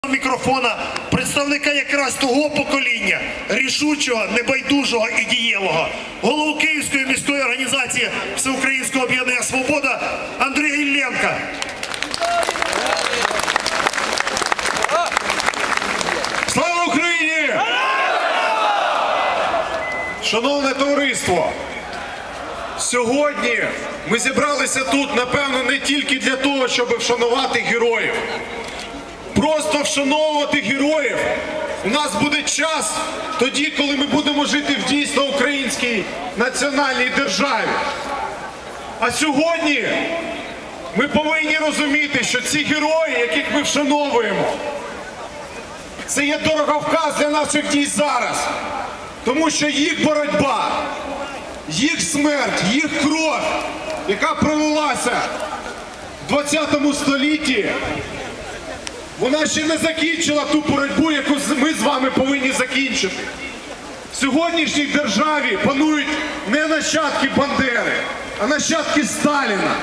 Мікрофона представника якраз того покоління, рішучого, небайдужого і дієвого, голову Київської міської організації Всеукраїнського об'єднання «Свобода» Андрія Іллєнка. Слава Україні! Шановне товариство, сьогодні ми зібралися тут, напевно, не тільки для того, щоб вшанувати героїв. Просто вшановувати героїв у нас буде час тоді, коли ми будемо жити в дійсно українській національній державі. А сьогодні ми повинні розуміти, що ці герої, яких ми вшановуємо, це є дороговказ для наших дій зараз. Тому що їх боротьба, їх смерть, їх кров, яка пролилася в 20 столітті, вона ще не закінчила ту боротьбу, яку ми з вами повинні закінчити. В сьогоднішній державі панують не нащадки Бандери, а нащадки Сталіна.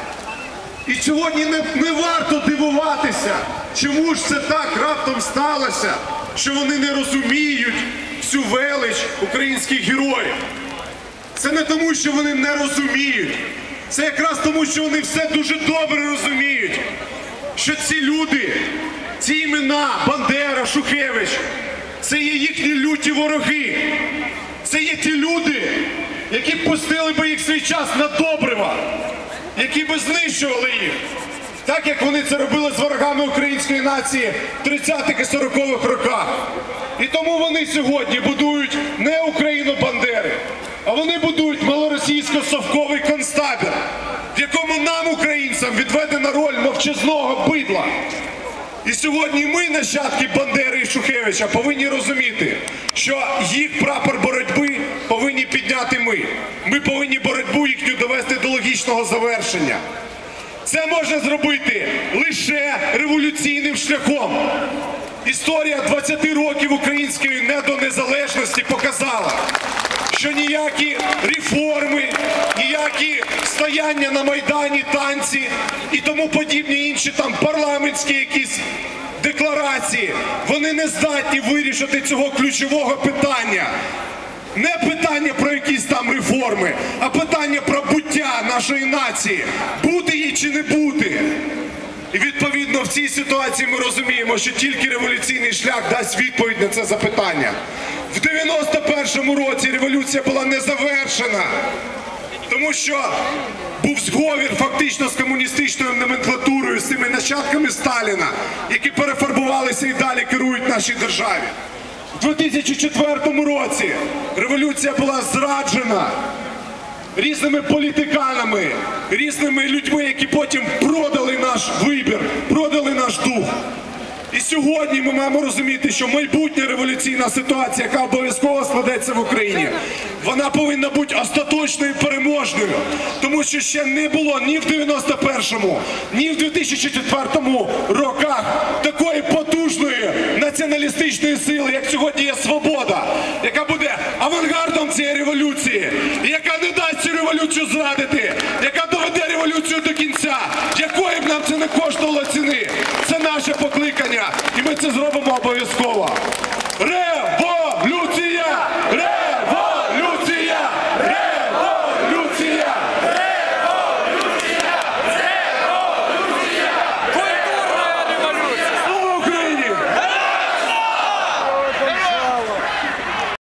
І сьогодні не варто дивуватися, чому ж це так раптом сталося, що вони не розуміють всю велич українських героїв. Це не тому, що вони не розуміють. Це якраз тому, що вони все дуже добре розуміють. Що ці люди, ці імена Бандера, Шухевич, це є їхні люті вороги. Це є ті люди, які б пустили би їх свій час на добрива, які б знищували їх. Так, як вони це робили з ворогами української нації в 30-х і 40-х роках. І тому вони сьогодні будують не Україну Бандери, а вони будують малоросійсько-совковий концтабір, в якому нам, українцям, відведена роль мовчазного бидла. І сьогодні ми, нащадки Бандери і Шухевича, повинні розуміти, що їх прапор боротьби повинні підняти ми. Ми повинні боротьбу їхню довести до логічного завершення. Це можна зробити лише революційним шляхом. Історія 20 років української недонезалежності показала, що ніякі реформи, ніякі стояння на Майдані, танці і тому подібні інші там парламентські якісь декларації, вони не здатні вирішити цього ключового питання. Не питання про якісь там реформи, а питання про буття нашої нації. Бути їй чи не бути. І відповідно в цій ситуації ми розуміємо, що тільки революційний шлях дасть відповідь на це запитання. В 91-му році революція була не завершена, тому що був зговір фактично з комуністичною номенклатурою, з цими нащадками Сталіна, які перефарбувалися і далі керують нашій державі. В 2004 році революція була зраджена різними політиканами, різними людьми, які потім продали наш вибір, продали наш дух. І сьогодні ми маємо розуміти, що майбутня революційна ситуація, яка обов'язково складеться в Україні, вона повинна бути остаточною і переможною. Тому що ще не було ні в 91-му, ні в 2004 роках такої потужної націоналістичної сили, як сьогодні є «Свобода», яка буде авангардом цієї революції, і яка не дасть цю революцію зрадити, яка доведе революцію до кінця, якої б нам це не коштувало ціни. Це наше покликання. І ми це зробимо обов'язково.